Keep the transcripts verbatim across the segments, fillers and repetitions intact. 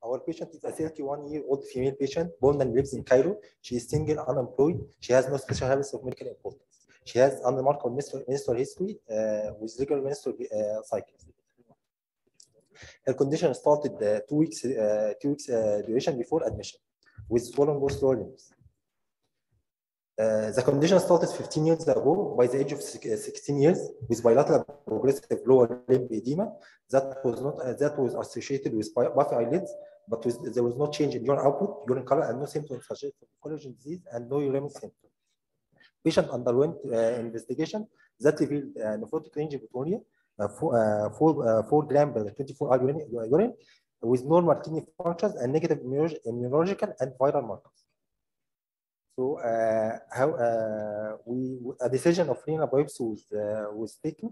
Our patient is a thirty-one-year-old female patient born and lives in Cairo. She is single, unemployed. She has no special habits of medical importance. She has unremarkable menstrual history uh, with regular menstrual uh, cycles. Her condition started uh, two weeks uh, two weeks uh, duration before admission, with swollen post-lower limbs. Uh, the condition started fifteen years ago. By the age of sixteen years, with bilateral progressive lower limb edema that was not uh, that was associated with puffy eyelids, but with, there was no change in urine output, urine color, and no symptoms such as collagen disease and no uremic symptom. Patient underwent uh, investigation that revealed uh, nephrotic range proteinuria, uh, four, uh, four, uh, four gram per twenty-four hour urine, urine with normal kidney functions and negative immunological and viral markers. So uh, how uh, we a decision of renal biopsy was uh, was taken.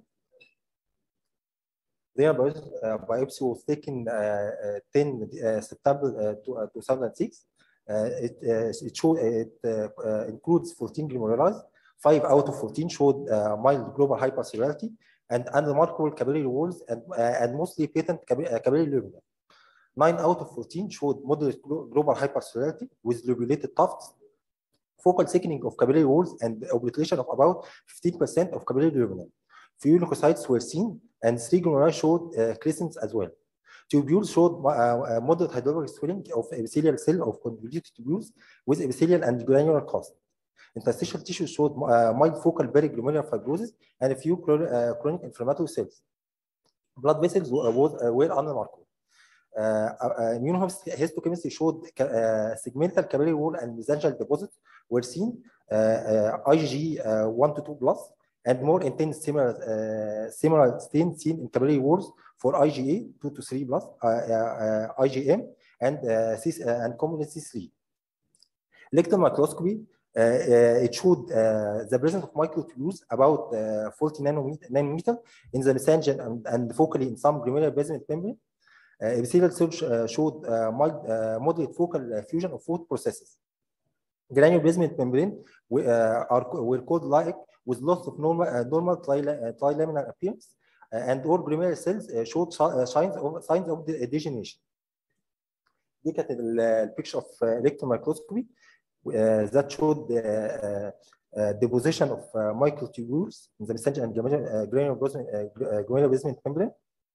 Renal biopsy, uh, biopsy was taken uh, uh, tenth September uh, two thousand six. Uh, it uh, it showed it uh, uh, includes fourteen glomeruli. Five out of fourteen showed uh, mild global hypercellularity and unremarkable capillary walls and uh, and mostly patent capillary lobule. Nine out of fourteen showed moderate global hypercellularity with lobulated tufts, focal thickening of capillary walls, and obliteration of about fifteen percent of capillary lumen. Few leukocytes were seen, and three glomeruli showed uh, crescents as well. Tubules showed uh, moderate hydrophilic swelling of epithelial cell of convoluted tubules with epithelial and granular cast. Interstitial tissue showed uh, mild focal periglomerular fibrosis and a few uh, chronic inflammatory cells. Blood vessels were, uh, were unremarkable. Uh, uh, immunohistochemistry showed uh, segmental capillary wall and mesangial deposits were seen, uh, uh, IgG uh, one to two plus, and more intense similar uh, similar stains seen in capillary walls for IgA two to three plus, uh, uh, IgM, and uh, C, uh, and commonly C three. Electron microscopy uh, uh, it showed uh, the presence of microtubules about uh, forty nanometer, nanometer in the mesangial and, and focally in some glomerular basement membrane. Uh, epithelial cells uh, showed uh, mild, uh, moderate focal uh, fusion of food processes. Granular basement membrane we, uh, are were called like with loss of normal uh, normal trilaminar appearance, uh, and all glomerular cells uh, showed signs of signs of the degeneration. دي كانت البيكتشر of electron microscopy uh, that showed the uh, uh, deposition of uh, microtubules in the mesangial and uh, granular basement, uh, granular basement membrane.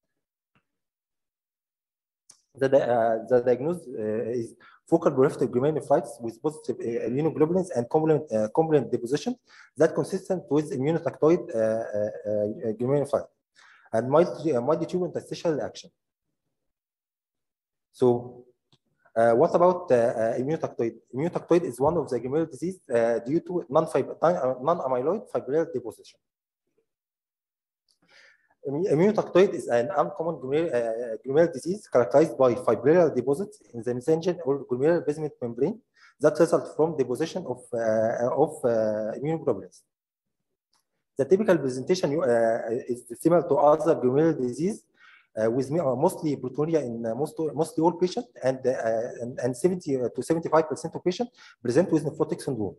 The, uh, the diagnosis uh, is focal proliferative glomerulonephritis with positive uh, immunoglobulins and complement, uh, complement deposition that consistent with immunotactoid uh, uh, glomerulonephritis and mild, uh, mild tubule interstitial action. So, uh, what about uh, uh, immunotactoid? Immunotactoid is one of the glomerular disease uh, due to non-amyloid fibrillary deposition. Immunotactoid is an uncommon glomerular, uh, glomerular disease characterized by fibrillary deposits in the mesangial or glomerular basement membrane that result from deposition of, uh, of uh, immunoglobulins. The typical presentation uh, is similar to other glomerular disease uh, with mostly proteinuria in uh, most, mostly all patients, and, uh, and, and seventy to seventy-five percent of patients present with nephrotic syndrome.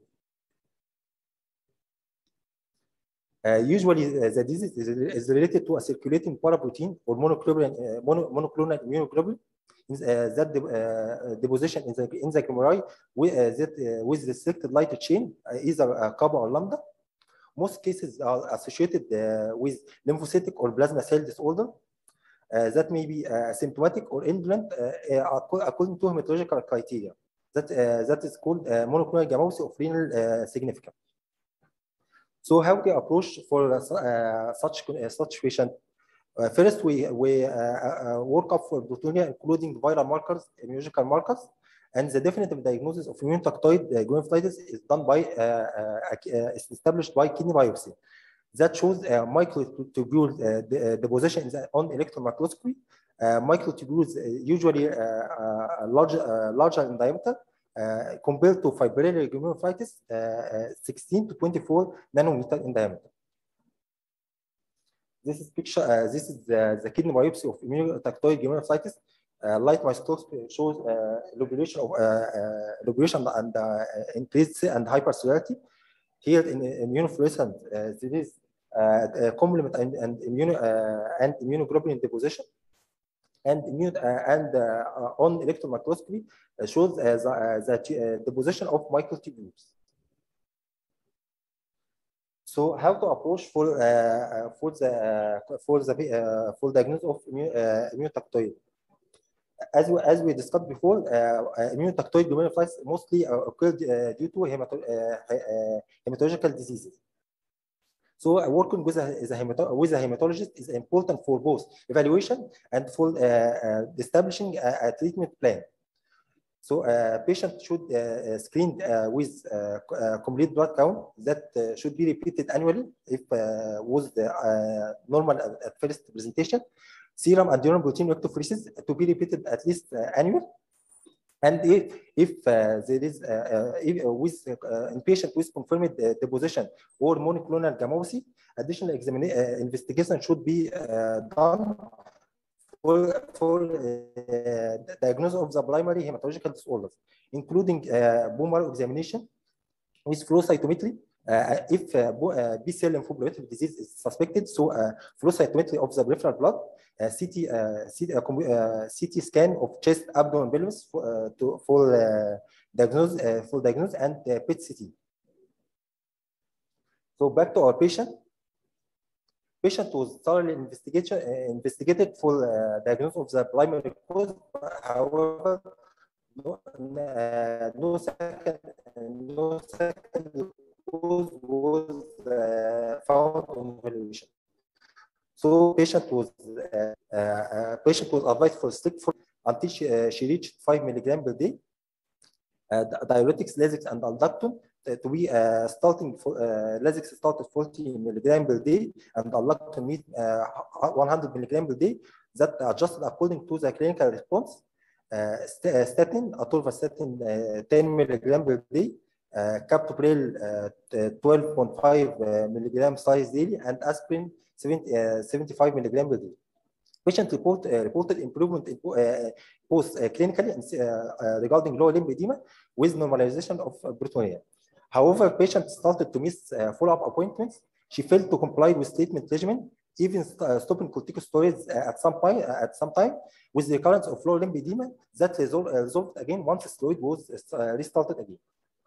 Uh, usually, uh, the disease is, is related to a circulating paraprotein or monoclonal, uh, mono, monoclonal immunoglobulin uh, that de uh, deposition in the, in the glomeruli with, uh, that, uh, with restricted light chain, uh, either uh, kappa or lambda. Most cases are associated uh, with lymphocytic or plasma cell disorder uh, that may be uh, symptomatic or indolent uh, uh, according to hematological criteria. That, uh, that is called uh, monoclonal gammopathy of renal uh, significance. So how do we approach for uh, such uh, such patient? Uh, first, we we uh, uh, work up for proteinuria, including viral markers, immunological markers, and the definitive diagnosis of immunotactoid uh, glomerulitis is done by uh, uh, is established by kidney biopsy. That shows uh, microtubule uh, the, uh, deposition on electron microscopy. Uh, microtubules uh, usually uh, uh, larger uh, larger in diameter. Uh, compared to fibrillary glomerulitis, uh, uh, sixteen to twenty-four nanometer in diameter. This is picture. Uh, this is the, the kidney biopsy of immunotactoid glomerulitis. Uh, light microscopy shows uh, lobulation of uh, uh, lobulation and uh, increased and hypercellularity. Here in immunofluorescent, uh, there is uh, complement and, and, immuno, uh, and immunoglobulin deposition. and immune uh, and uh, on electron microscopy uh, shows uh, the, uh, the, uh, the position of microtubules. So how to approach for uh, for the uh, for the uh, for diagnosis of immune uh, immunotactoid? As we, as we discussed before, uh, immunotactoid glomerulonephritis mostly uh, occurred uh, due to hemato uh, uh, hematological diseases. So uh, working with a, with, a hemato with a hematologist is important for both evaluation and for uh, uh, establishing a, a treatment plan. So a uh, patient should uh, screen uh, with uh, uh, complete blood count that uh, should be repeated annually if uh, was the uh, normal at, at first presentation. Serum and urine protein electrophoresis to be repeated at least uh, annually. And if, if uh, there is uh, uh, if, uh, with uh, in patient with confirmed uh, deposition or monoclonal gammopathy, additional examination uh, investigation should be uh, done for, for uh, diagnosis of the primary hematological disorders, including uh, bone marrow examination with flow cytometry. Uh, if uh, uh, B cell lymphoproliferative disease is suspected, so uh, flow cytometry of the peripheral blood, uh, C T, uh, C T, uh, uh, C T scan of chest, abdomen, pelvis for, uh, to, for uh, diagnosis, uh, for diagnosis, and uh, P E T C T. So back to our patient. Patient was thoroughly investigation, uh, investigated for uh, diagnosis of the primary cause. However, no, uh, no second, no second cause was uh, found on evaluation. So patient was uh, uh, patient was advised for stick for until she, uh, she reached five milligram per day. Uh, diuretics, Lasix, and aldactone uh, to be uh, starting for uh, Lasix started forty milligram per day, and aldactone meet uh, one hundred milligram per day. That adjusted according to the clinical response. Uh, st statin, atorvastatin, uh, ten milligram per day, uh, captopril, uh, twelve point five uh, milligram size daily, and aspirin seventy, uh, seventy-five milligram per day. Patient report uh, reported improvement in uh, both uh, clinically and uh, uh, regarding lower limb edema with normalization of uh, proteinuria. However, patient started to miss uh, follow-up appointments. She failed to comply with treatment regimen, even st uh, stopping corticosteroids uh, at some point uh, at some time with the recurrence of lower limb edema that resolved, uh, resolved again once steroid was uh, restarted again.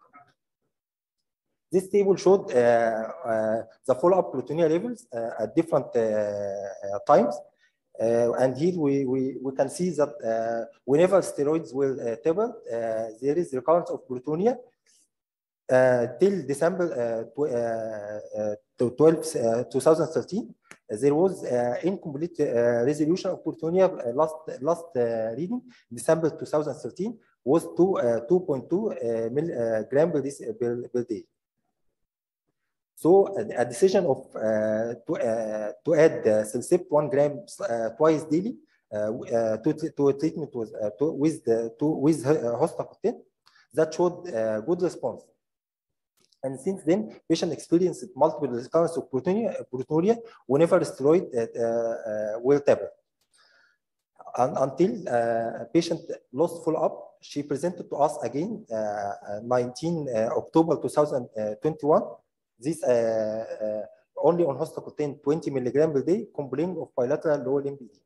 This table showed uh, uh, the follow-up proteinuria levels uh, at different uh, uh, times. Uh, and here we, we, we can see that uh, whenever steroids will uh, taper, uh, there is recurrence of proteinuria uh, till December twelfth, twenty thirteen. There was uh, incomplete uh, resolution of proteinuria. Uh, last last uh, reading, December two thousand thirteen, was to uh, two point two uh, milligram per, per, per day. So a decision of uh, to uh, to add uh, Cellcept one gram uh, twice daily uh, uh, to to a treatment with uh, to, with the to with uh, hostacotin that showed uh, good response. And since then, patient experienced multiple recurrence of proteinuria, proteinuria whenever steroid uh, uh, will taper. And until uh, patient lost follow-up, she presented to us again uh, nineteenth October two thousand twenty-one. This uh, uh, only on hostacotin twenty milligram per day, complaining of bilateral lower limb edema.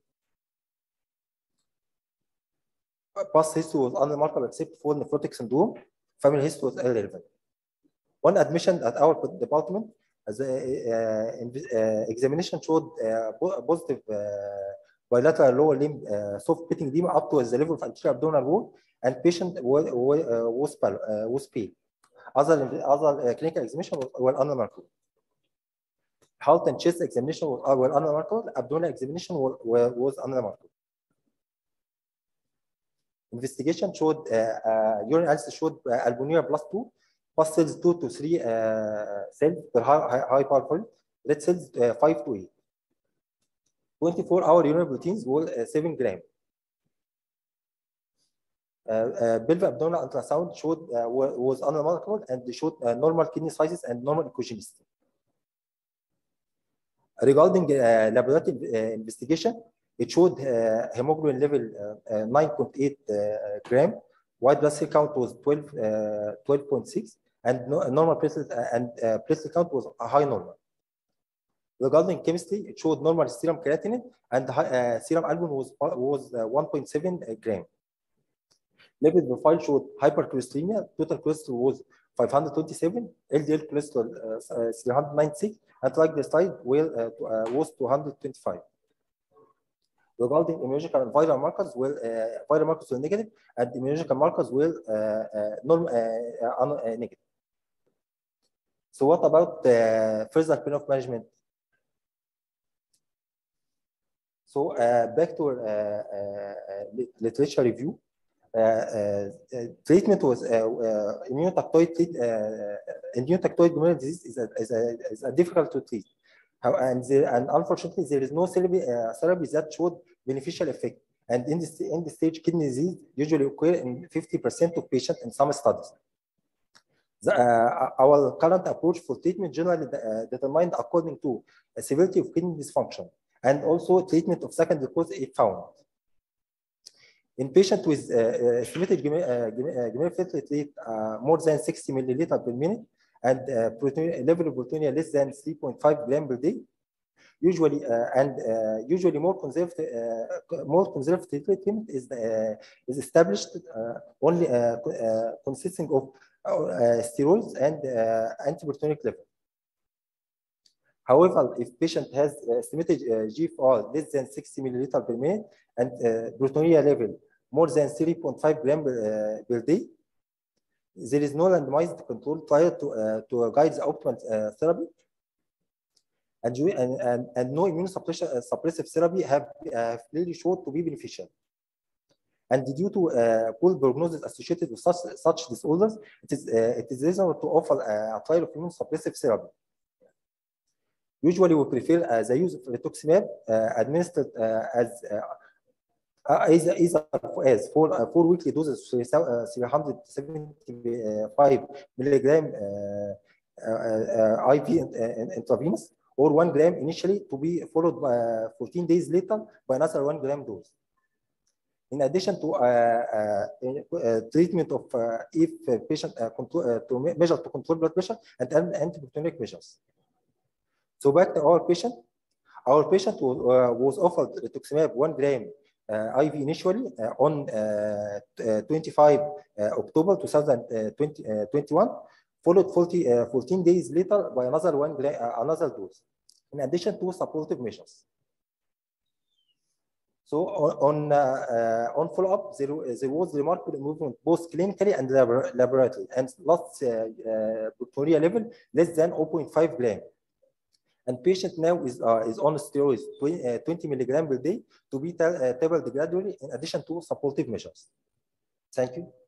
Past history was unremarkable except for nephrotic syndrome. Family history was irrelevant. One admission at our department, as a, uh, uh, examination showed uh, positive uh, bilateral lower limb uh, soft pitting edema up to the level of anterior abdominal wall, and patient was uh, was pale. Uh, was pale. Other other uh, clinical examination was well unremarkable. Heart and chest examination was uh, well unremarkable. Abdominal examination was, was unremarkable. Investigation showed uh, uh, urine analysis showed uh, albuminuria plus two, pus cells two to three uh, cells per high, high power point, red cells uh, five to eight. twenty-four hour urinary proteins were uh, seven gram. Uh, uh, pelvic abdominal ultrasound showed uh, was unremarkable and showed uh, normal kidney sizes and normal echogenicity. Regarding uh, laboratory uh, investigation, it showed uh, hemoglobin level uh, nine point eight uh, gram, white blood cell count was twelve point six, and no, normal platelet uh, and uh, platelet count was a high normal. Regarding chemistry, it showed normal serum creatinine and uh, serum albumin was was uh, one point seven gram. Lipid profile showed hypercholesterolemia. Total cholesterol was five hundred twenty-seven, L D L cholesterol uh, three hundred ninety-six, and triglyceride well, uh, uh, was two hundred twenty-five. Regarding immunological and viral markers, well, uh, viral markers were negative, and immunological markers were uh, uh, normal, uh, uh, uh, negative. So what about uh, further plan of management? So uh, back to uh, uh, literature review. Uh, uh, treatment was uh, uh, immunotactoid uh, immunotactoid glomerular disease is a, is, a, is a difficult to treat. How, and, there, and unfortunately, there is no therapy, uh, therapy that showed beneficial effect. And in this in the stage, kidney disease usually occur in fifty percent of patients in some studies. The, uh, our current approach for treatment generally uh, determined according to a severity of kidney dysfunction and also treatment of secondary cause if found. In patients with uh, estimated glomerular filtrate rate uh, more than sixty milliliter per minute and uh, protein, level of proteinuria less than three point five gram per day, usually uh, and uh, usually more conservative uh, more conservative treatment is uh, is established uh, only uh, uh, consisting of uh, steroids and uh, antiproteinic level. However, if patient has estimated uh, G F R less than sixty milliliter per minute and uh, proteinuria level more than three point five gram per, uh, per day, there is no randomized control trial to uh, to guide the optimal uh, therapy. And, and, and, and no immunosuppressive therapy have uh, clearly shown to be beneficial. And due to uh, poor prognosis associated with such, such disorders, it is, uh, it is reasonable to offer a, a trial of immunosuppressive therapy. Usually, we prefer uh, the use of rituximab uh, administered uh, as uh, either, either as four, uh, four weekly doses, three hundred seventy-five milligram uh, uh, uh, I V intravenous, or one gram initially to be followed by fourteen days later by another one gram dose. In addition to uh, uh, uh, treatment of uh, if patient uh, control, uh, to measure to control blood pressure and antiproteinic measures. So back to our patient. Our patient was, uh, was offered rituximab one gram uh, I V initially uh, on uh, twenty-five October twenty twenty-one, followed forty, uh, fourteen days later by another one gram, uh, another dose, in addition to supportive measures. So on on, uh, uh, on follow-up, there, there was remarkable improvement both clinically and laboratory, and last uh, uh, proteinuria level less than zero point five gram. And patient now is uh, is on steroids twenty milligram per day to be uh, tapered gradually in addition to supportive measures. Thank you.